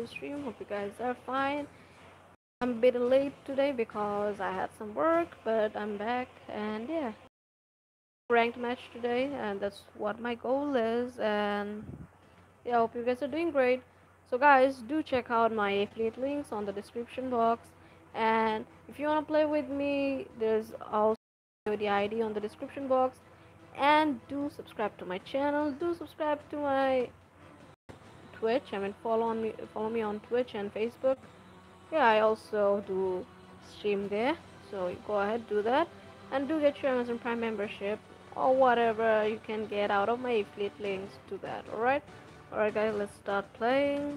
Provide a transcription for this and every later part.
the stream. Hope you guys are fine. I'm a bit late today because I had some work, but I'm back and yeah, ranked match today, and that's what my goal is. And yeah, I hope you guys are doing great. So guys, do check out my affiliate links on the description box. And if you wanna play with me, there's also the ID on the description box. And do subscribe to my channel. Do subscribe to my Twitch. I mean, follow me on Twitch and Facebook. Yeah, I also do stream there, so you go ahead, do that, and do get your Amazon Prime membership or whatever you can get out of my affiliate links to that. All right, guys, let's start playing.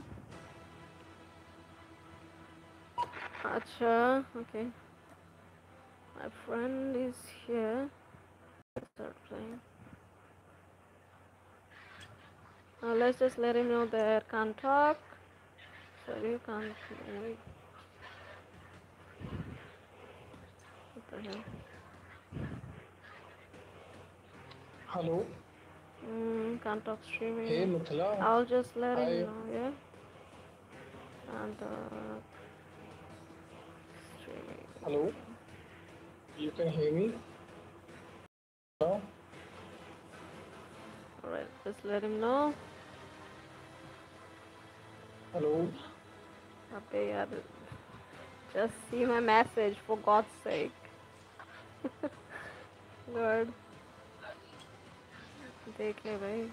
Acha, okay, my friend is here. Let's start playing. Now let's just let him know that can't talk. Sorry, you can't. What the hell? Hello. Can't talk Hey, streaming. Mithila. I'll just let him Hi. know, yeah. And streaming. Hello. You can hear me now? Alright, just let him know. Hello. Okay, yeah, just see my message for God's sake. Lord, देख ले भाई.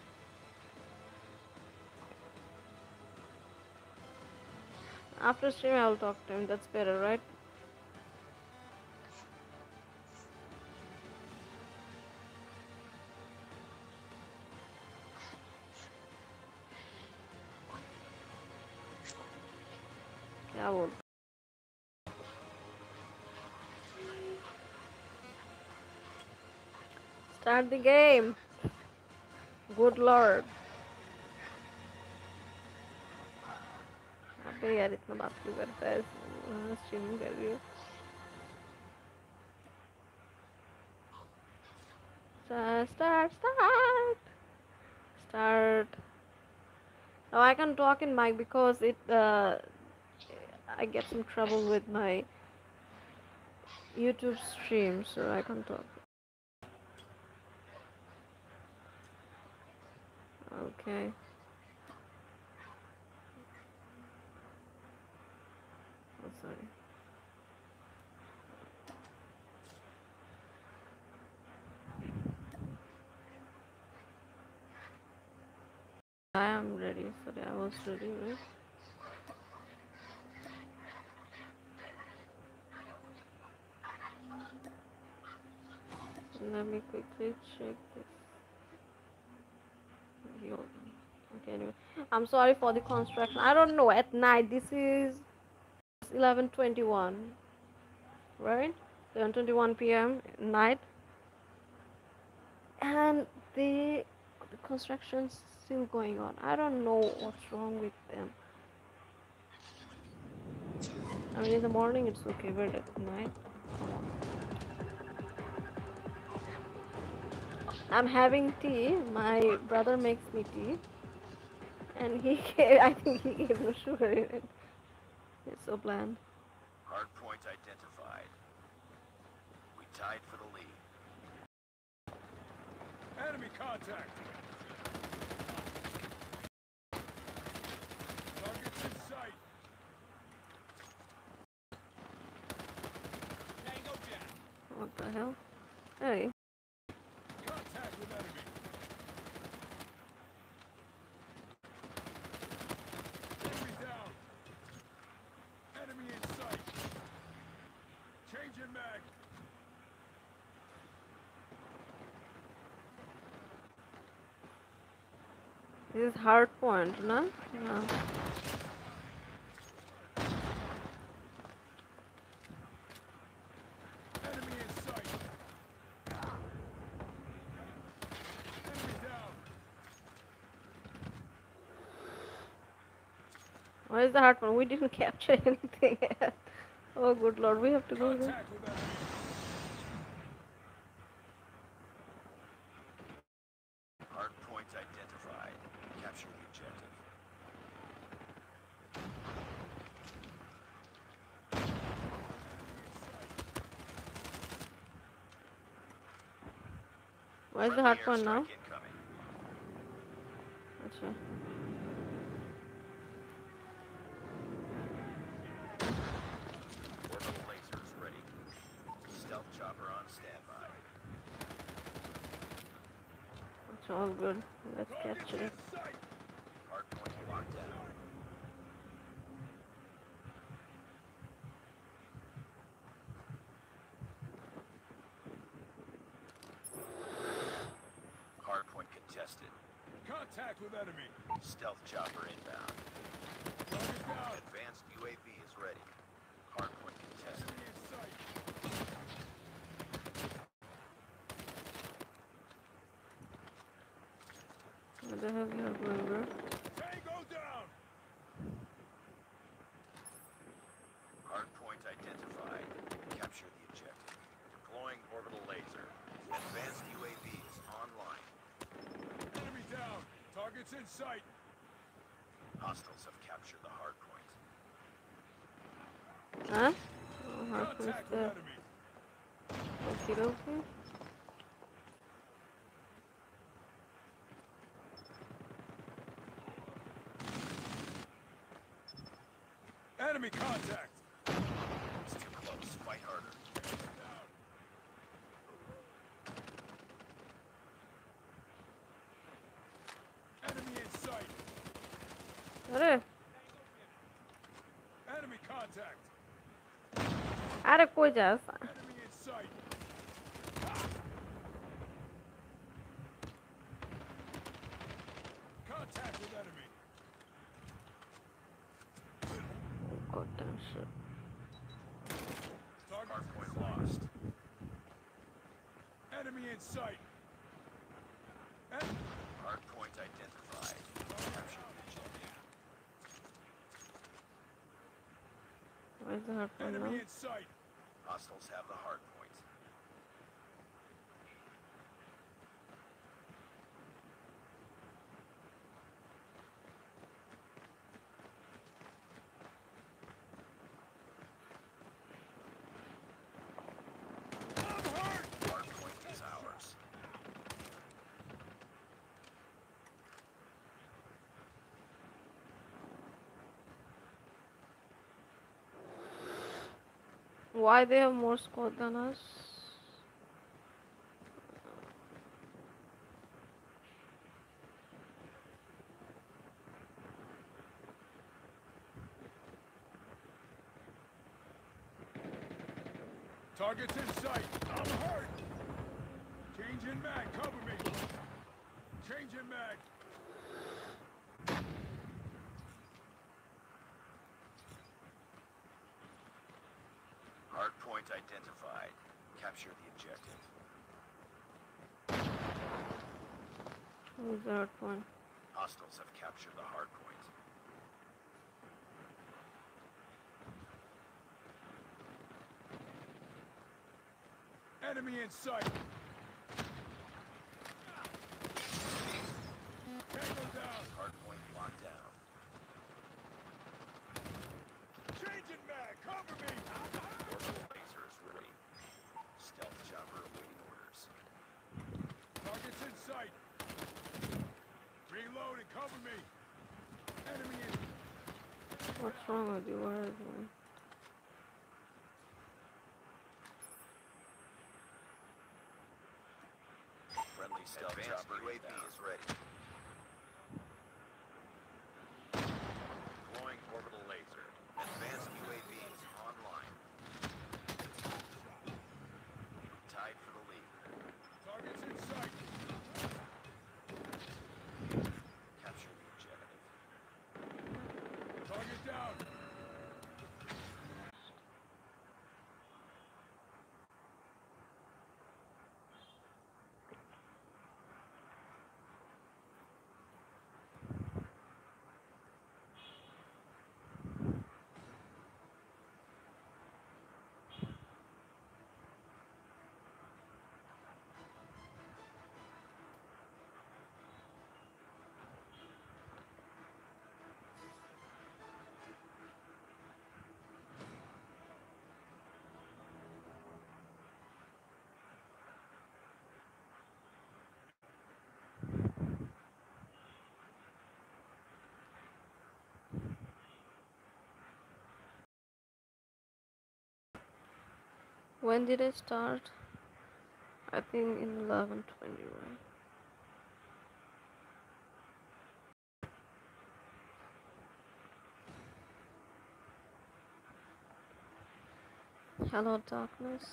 After stream, I'll talk to him. That's better, right? Yeah, I will. Start the game. Good Lord. अबे यार इतना बात क्यों करता है? स्ट्रीमिंग कर रही हूँ. Start. Start. Now I can talk in mic because I get some trouble with my YouTube stream, so I can talk. Okay. Oh, sorry. I am ready. Sorry, I was ready, right? Let me quickly check this. Okay, anyway. I'm sorry for the construction. I don't know. At night, this is 11:21, right? 11:21 p.m. night, and the construction's still going on. I don't know what's wrong with them. I mean, in the morning it's okay, but at night, come on. I'm having tea. My brother makes me tea, and I think he gave no sugar in it. It's so bland. Hardpoint identified. We tied for the lead. Enemy contact! Targets in sight! Tango down! What the hell? Hey. Contact with enemy! Enemy down! Enemy in sight! Changing mag! This is hard point, no? No. Enemy in sight! Enemy down! Where is the hard point? We didn't capture anything yet. Oh, good lord, we have to go there. Contact with enemy! Hardpoint identified. Capture the objective. Where's the Friendly hard point now? airstrike incoming. Achha. Orbital lasers ready. Stealth chopper on standby. It's all good. Let's capture it. Hardpoint locked down. Hardpoint contested. Contact with enemy. Stealth chopper inbound. Target down. Advanced UAV is ready. Hardpoint contested. Enemy in sight. Where the hell you are going, bro? Tango down. Hardpoint identified. Capture the objective. Deploying orbital laser. Advanced UAVs online. Enemy down. Targets in sight. Hostiles have captured the hardpoint. Huh? Oh, hard point's Contact with there. enemy. Okie dokie. Enemy contact. It's too close. Fight harder. Down. Enemy in sight. अरे Enemy contact. अरे कोई जा Enemy in sight. Contact with enemy. goddamn shit. Target. Hardpoint lost. Enemy in sight. Hardpoint identified. Capture the objective. Where's the hard point now? Enemy in sight. Hostiles have the hardpoint. I'm hurt. Hardpoint is ours. Why they have more squad than us? Target's in sight. I'm hurt. Change in mag. Cover me. Change in mag. Hardpoint identified. Capture the objective. Where's the hard point? Hostiles have captured the hardpoint. Enemy in sight. Tango down. Hardpoint locked down. Change in mag. Cover me. Orbital laser is ready. Stealth chopper awaiting orders. Target's in sight. Reload and cover me. Enemy in. What's wrong with you? Where is he? Friendly stealth chopper UAV is ready. Deploying orbital laser. Advanced UAVs online. Tied for the lead. Target's in sight. Capture the objective. Target down. When did it start? I think in 11:20, right? Hello, darkness.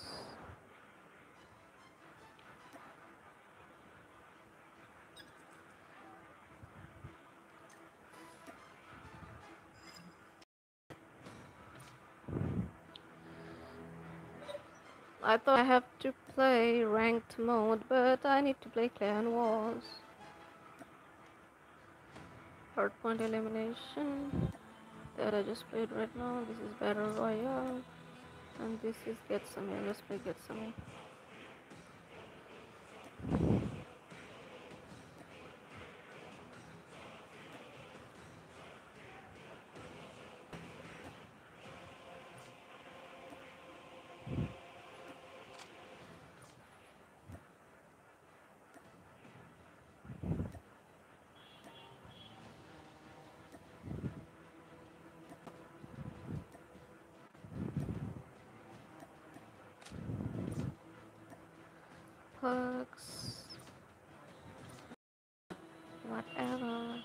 I thought I have to play ranked mode, but I need to play Clan Wars. Hardpoint elimination that I just played right now. This is Battle Royale, and this is Get Some. Let's play Get Some. Perks, whatever.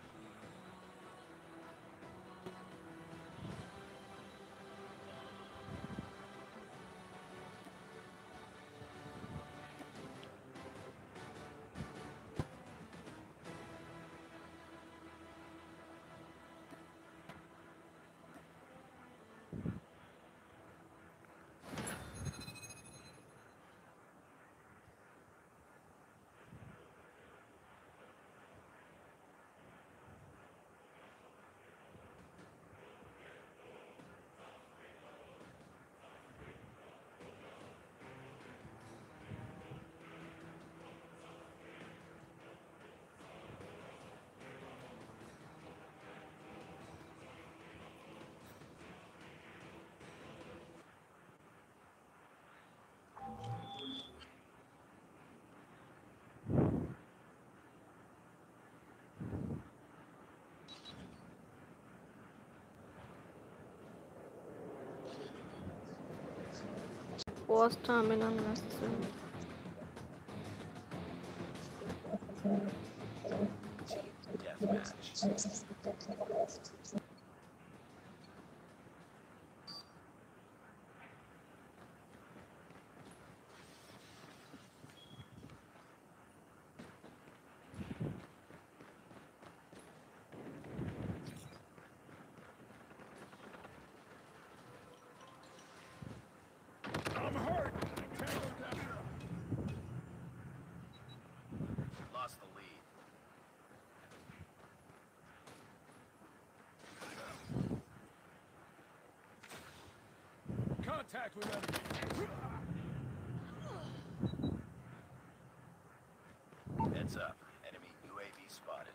War stamina necessary. Team deathmatch. I'm hurt. Tango down. Lost the lead. Contact with enemy. Heads up. Enemy UAV spotted.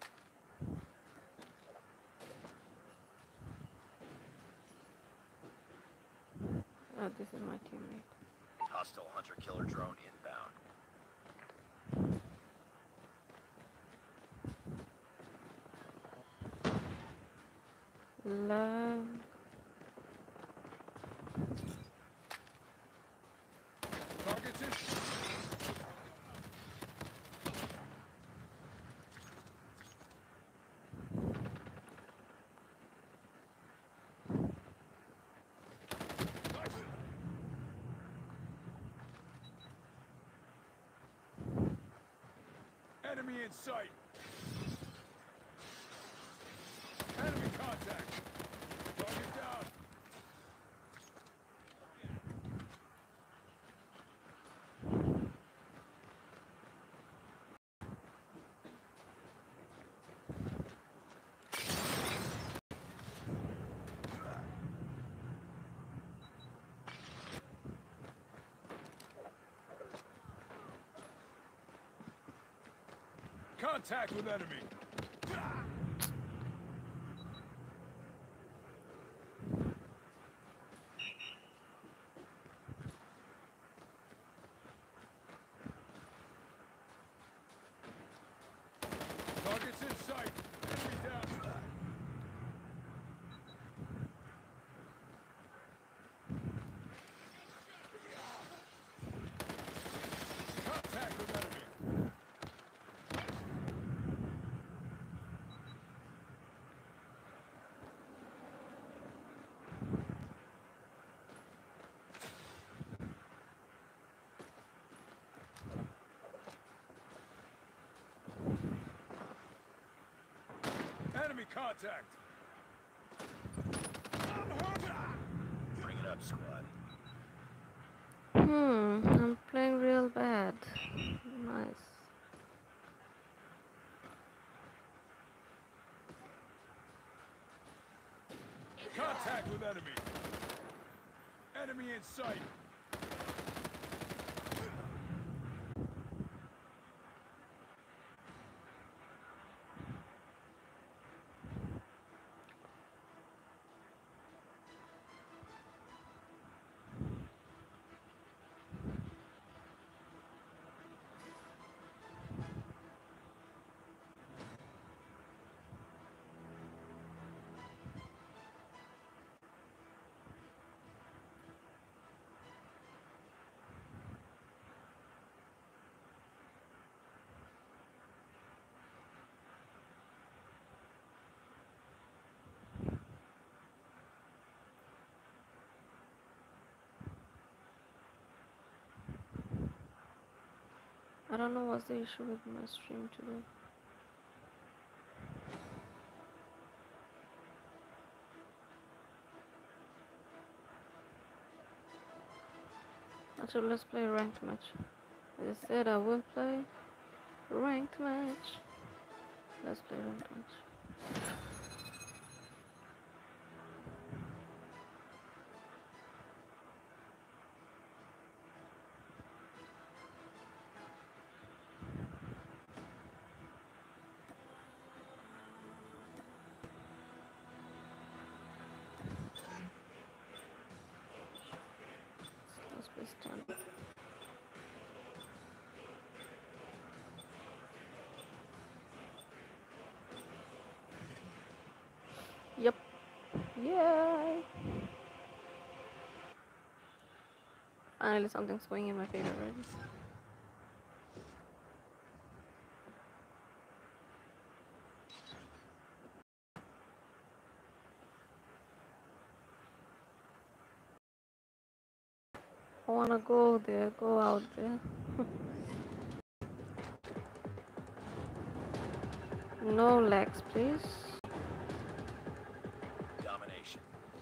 Oh, this is my teammate. Hostile hunter-killer drone inbound. Love. Targets in. Enemy in sight. Enemy contact. Target down. Contact with enemy. Targets in sight. Enemy down. contact. I'm hurt. Bring it up, squad. I'm playing real bad. Nice. Contact with enemy. Enemy in sight. I don't know what's the issue with my stream today. Actually, let's play a ranked match. As I said, I will play ranked match. Let's play ranked match. Let's play standard. Yep. Yay! Finally, something's going in my favor already. I wanna go there, go out there. No lags, please. Domination.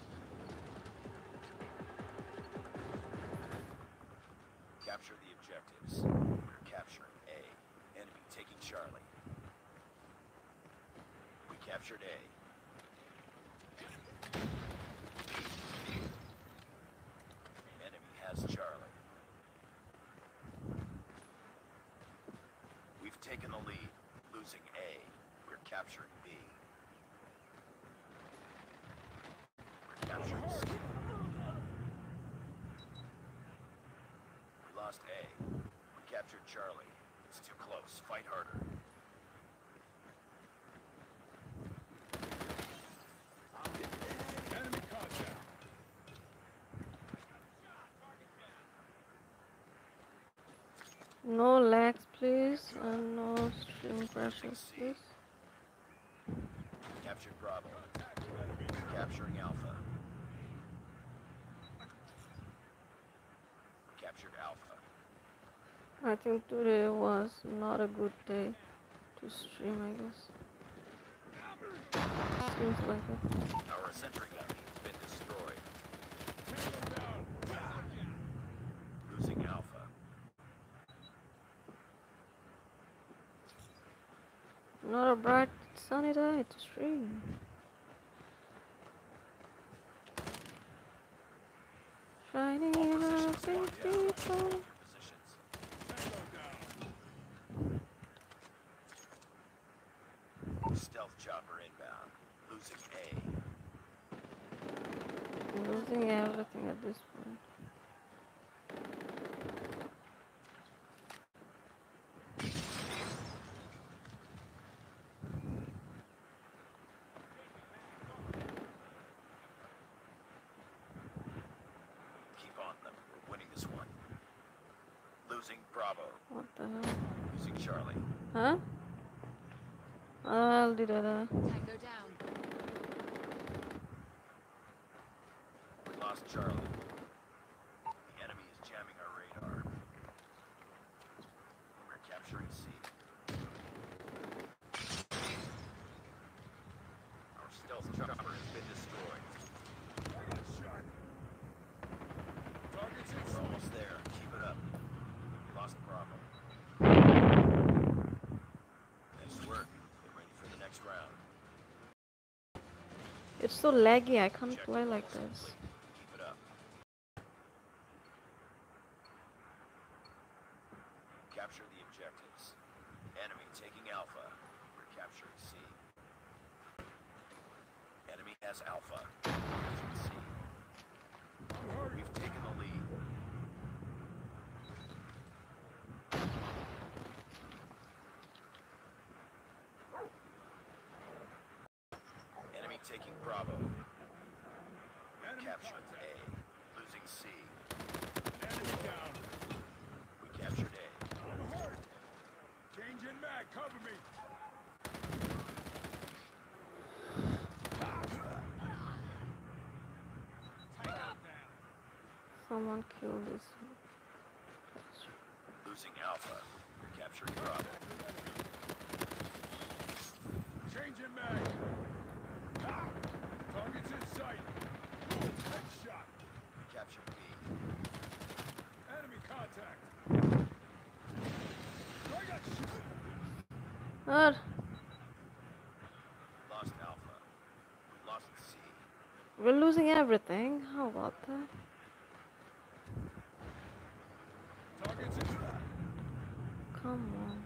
Capture the objectives. We're capturing A. Enemy taking Charlie. We captured A. Enemy has Charlie. We've taken the lead, losing A. We're capturing B. We're capturing C. We lost A. We captured Charlie. It's too close. Fight harder. Enemy contact. No lags, please, and no stream crashes, please. Captured Bravo. Capturing Alpha. Captured Alpha. I think today was not a good day to stream, I guess. Seems like it. Our sentry gun has been destroyed. Losing Alpha. Not a bright sunny day to stream. Shining All in our positions big locked down. people. Your positions. Stealth chopper inbound. Losing A. I'm losing everything at this point. Keep on them. We're winning this one. Losing Bravo. What the hell? Losing Charlie. Huh? I'll do that. Tango down. We lost Charlie. The enemy is jamming our radar. We're capturing C. so laggy. I can't Objective play like levels this. complete. Keep it up. Capture the objectives. Enemy taking Alpha. We're capturing C. Enemy has Alpha. Losing C. We've taken the lead. Enemy taking Bravo. Enemy Captured contact. A. Losing C. Enemy down. We captured A. I'm hurt. Change in mag. Cover me. Tango down. Someone killed this. Losing Alpha. We captured Bravo. Change in mag. Targets in sight. Headshot. We captured B. Enemy contact. I got shot. What? Lost Alpha. Lost C. We're losing everything. How about that? Targets in sight. Come on.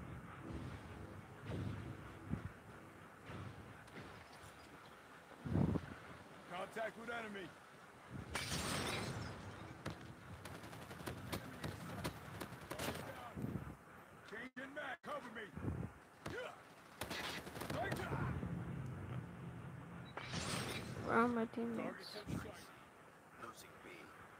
Contact with enemy. Change in mag. Cover me. Where are my Targets teammates? in sight. Losing B.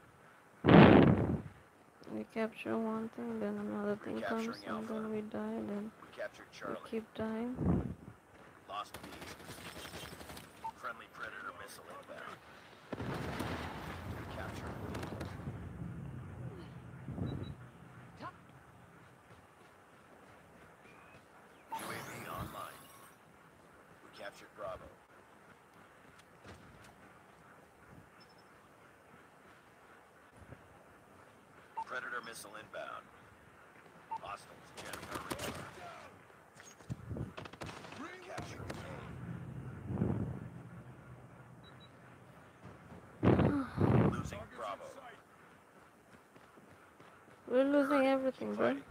We capture one thing, then another thing comes, Recapturing and then Alpha. we die, then We captured we Charlie. keep dying. Lost B. Friendly Predator missile inbound. We captured B. UAV online. We captured Bravo. Predator missile inbound. Hostiles jamming our radar. Capturing A. Losing Targets Bravo. in sight. We're losing Keep everything, bro. fighting.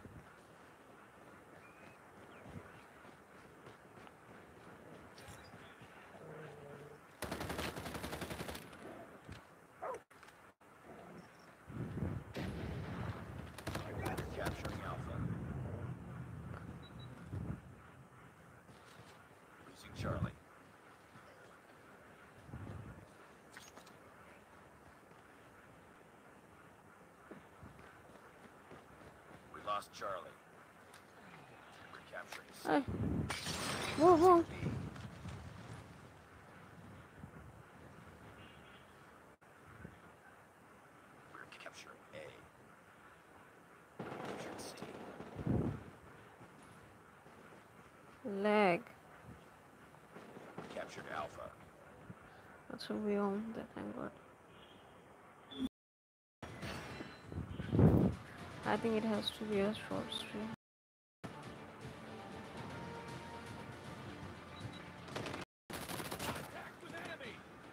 Capturing Alpha. Losing Charlie. We lost Charlie. We're capturing C. Hey. Whoa, whoa. B. We're capturing A. Captured C. Lag. Captured Alpha. That's what we own, that thank God. I think it has to be a short stream. Contact with enemy.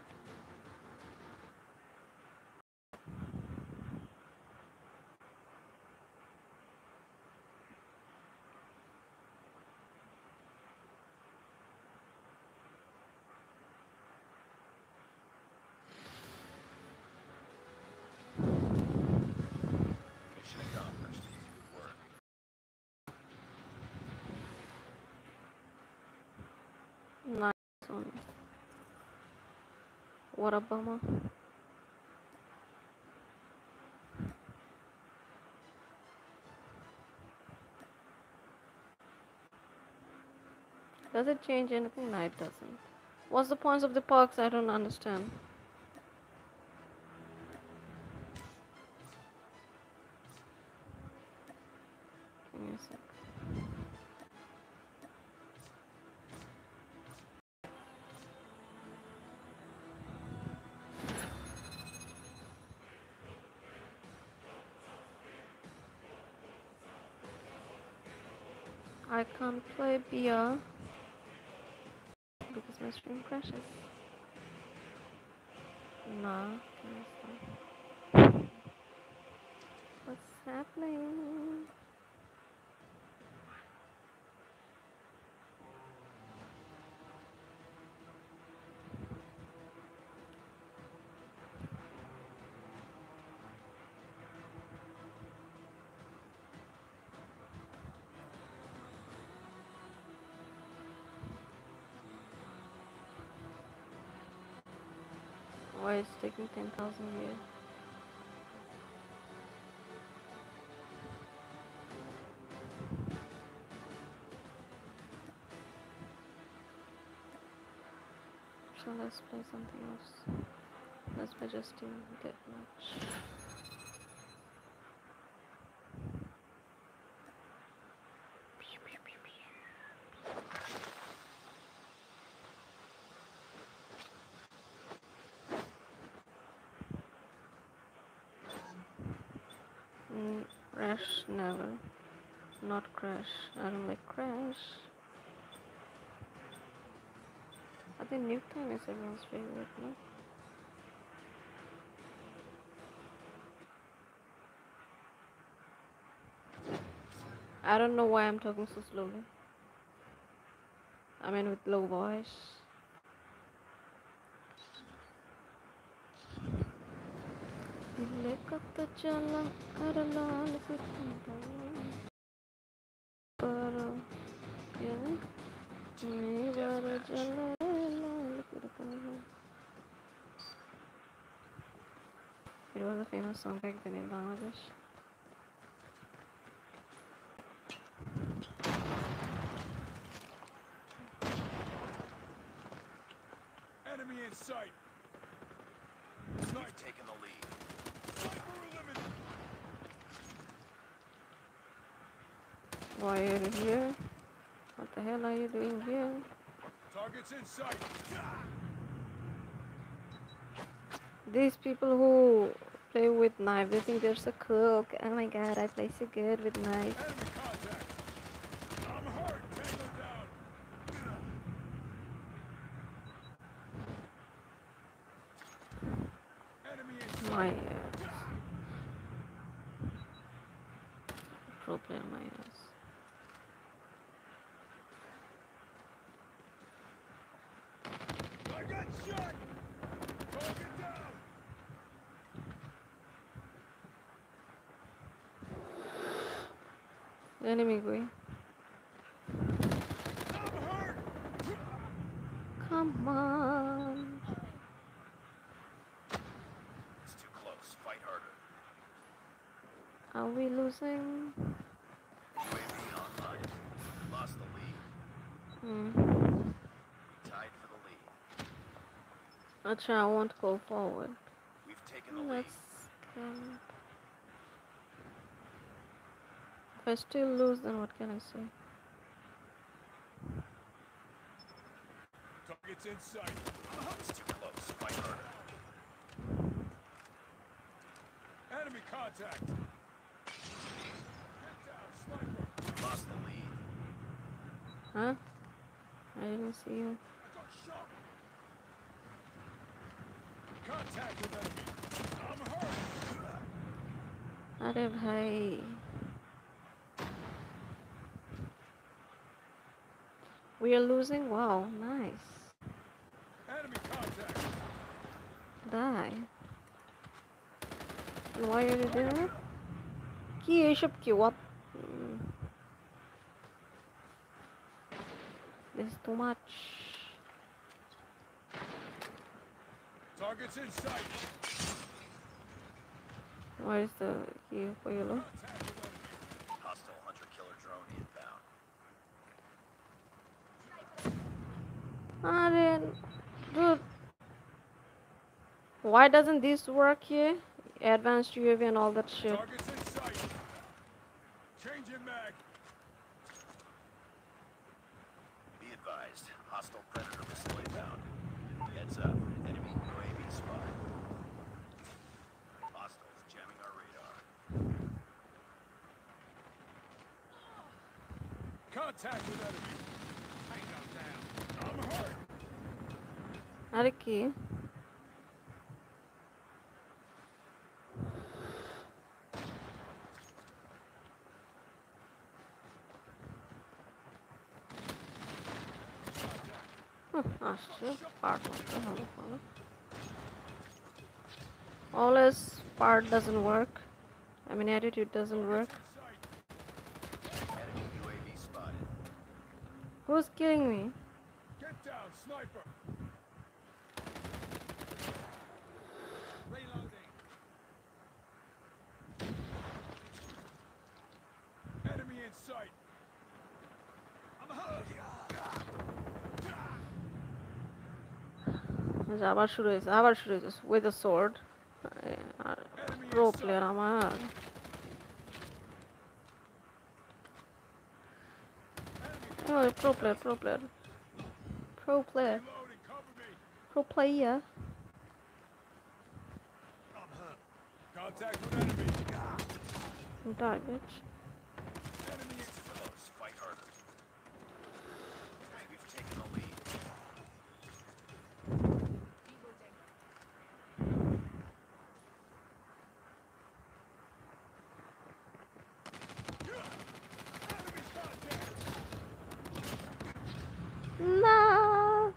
Mission accomplished. Good work. Nice one. What a bummer. Does it change anything? No, it doesn't. What's the point of the perks? I don't understand. Give me a sec. I can't play BR because my stream crashes. Nah, can stop. What's happening? Why is it taking 10,000 years? So let's play something else. Let's play just team deathmatch. Crash never. Not crash. I don't like crash. I think Nuketown is everyone's favorite, no? I don't know why I'm talking so slowly. I mean with low voice. Lekata jalan adalah lebih baru ya ini baru jalan It was a famous song back then in Bangladesh. Enemy in sight. We've taken the lead. Sniper eliminated. Why are you here? What the hell are you doing here? Targets in sight. These people who play with knife, they think they're so cool. Oh my god, I play so good with knife. Enemy contact. I'm hurt. Tango down. Enemy in sight. My ass. Pro player, my ass. I got shot. Target down. Enemy going. I'm hurt. Come on. It's too close. Fight harder. Are we losing? UAV online. Lost the lead. Tied for the lead. Actually, I won't go forward. We've taken the lead. Let's camp. If I still lose, then what can I say? Targets in sight. It's too close. Fight harder. Enemy contact. Get down, sniper. Lost the lead. Huh? I didn't see you. I got shot. Contact with enemy. I'm hurt. Arey bhai. We are losing? Wow, nice. Enemy contact. Die. And why are you doing it? কি এইসব কি? What? This is too much. Targets in sight. Where is the key for yellow? Contact with enemy. Hostile hunter-killer drone inbound. Dude. Why doesn't this work here? Advanced UAV and all that shit. Targets in sight. Changing mag. Be advised. Hostile predator missile inbound. Heads up. Enemy UAV spotted. Hostiles jamming our radar. Contact with enemy. Tango down. I'm hurt. Are key? আসছে part করতে হবে পরে। Always part doesn't work. I mean attitude doesn't work. Enemy UAV spotted. Who's killing me? Get down, sniper! Reloading. Enemy in sight. I'm hurt. আবার শুরু হয়েছে with a sword. Enemy Pro in player sight. আমার। Enemy Oh, pro player. reloading. Cover me. Pro player. I'm hurt. Contact with enemy. Die, bitch. Enemy in Close. Fight harder. We've taken the lead. enemy contact. No.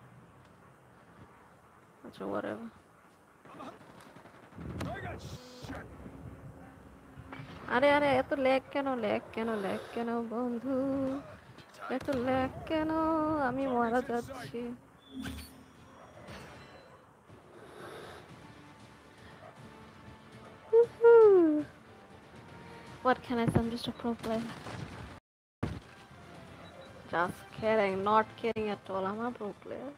That's whatever. I got shot. আরে এত lag কেন বন্ধু, এত lag কেন, আমি মারা যাচ্ছি। Woohoo. What can I say? I'm just a pro player. Just kidding, not kidding at all. I'm a pro player.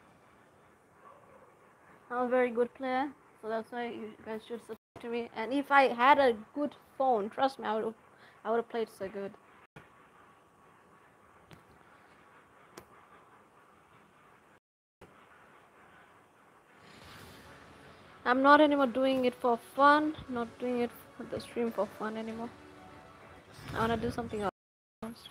I'm a very good player, so that's why you guys should subscribe to me. And if I had a good phone, trust me, I would have played so good. I'm not anymore doing it for fun, not doing it for the stream for fun anymore. I wanna do something else.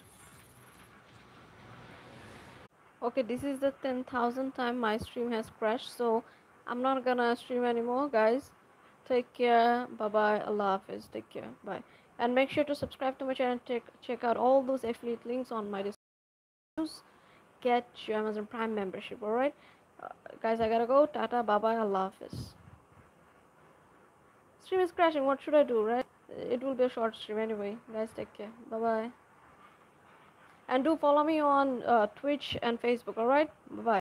Okay, this is the 10,000th time my stream has crashed, so I'm not gonna stream anymore, guys. Take care, bye bye, Allah Hafiz, take care, bye. And make sure to subscribe to my channel and check out all those affiliate links on my description. Get your Amazon Prime membership, alright? Guys, I gotta go, tata, bye bye, Allah Hafiz. Stream is crashing, what should I do, right? It will be a short stream anyway. Guys, take care, bye bye. And do follow me on Twitch and Facebook, alright? Bye bye.